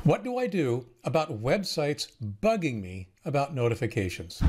What do I do about websites bugging me about notifications?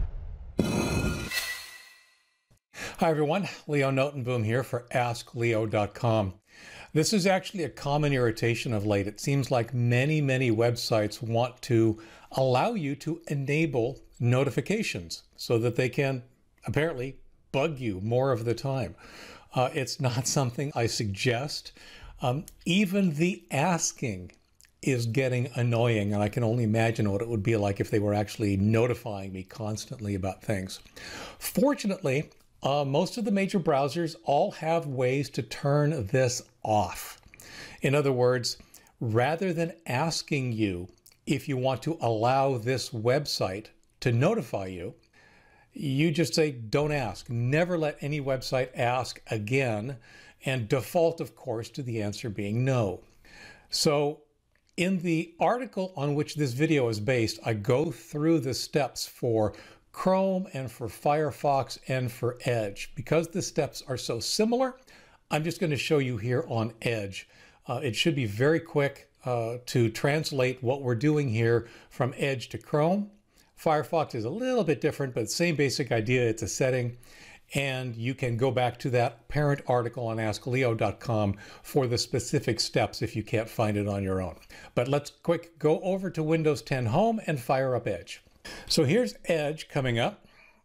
Hi everyone, Leo Notenboom here for askleo.com. This is actually a common irritation of late. It seems like many websites want to allow you to enable notifications so that they can apparently bug you more of the time. It's not something I suggest. Even the asking is getting annoying, and I can only imagine what it would be like if they were actually notifying me constantly about things. Fortunately, most of the major browsers all have ways to turn this off. In other words, rather than asking you if you want to allow this website to notify you, you just say, don't ask. Never let any website ask again, and default, of course, to the answer being no. So in the article on which this video is based, I go through the steps for Chrome and for Firefox and for Edge. Because the steps are so similar, I'm just going to show you here on Edge. It should be very quick to translate what we're doing here from Edge to Chrome. Firefox is a little bit different, but same basic idea. It's a setting. And you can go back to that parent article on askleo.com for the specific steps if you can't find it on your own. But let's quick go over to Windows 10 Home and fire up Edge. So here's Edge coming up.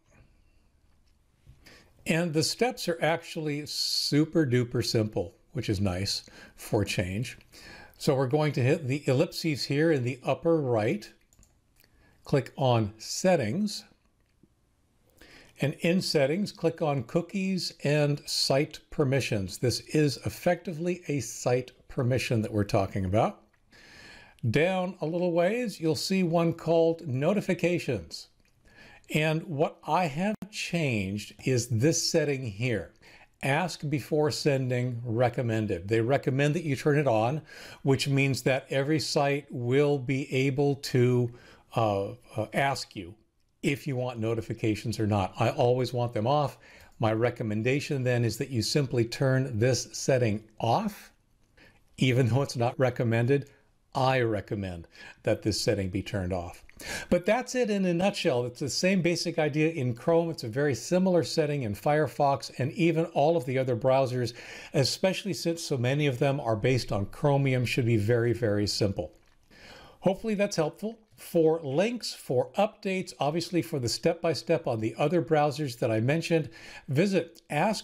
And the steps are actually super duper simple, which is nice for a change. So we're going to hit the ellipses here in the upper right. Click on Settings. And in Settings, click on Cookies and Site Permissions. This is effectively a site permission that we're talking about. Down a little ways, you'll see one called Notifications. And what I have changed is this setting here. Ask before sending recommended. They recommend that you turn it on, which means that every site will be able to ask you if you want notifications or not. I always want them off. My recommendation then is that you simply turn this setting off. Even though it's not recommended, I recommend that this setting be turned off. But that's it in a nutshell. It's the same basic idea in Chrome. It's a very similar setting in Firefox and even all of the other browsers, especially since so many of them are based on Chromium, should be very simple. Hopefully that's helpful. For links, for updates, obviously for the step-by-step on the other browsers that I mentioned, visit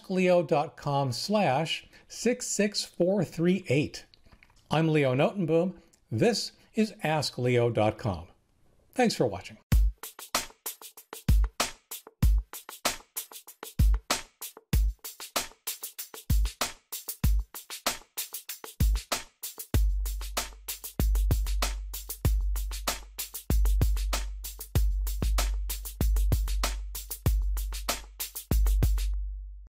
askleo.com/66438. I'm Leo Notenboom. This is askleo.com. Thanks for watching.